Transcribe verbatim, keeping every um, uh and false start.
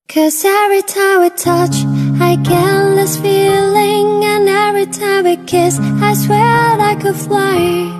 'Cause every time we touch, I get this feeling. And every time we kiss, I swear I could fly.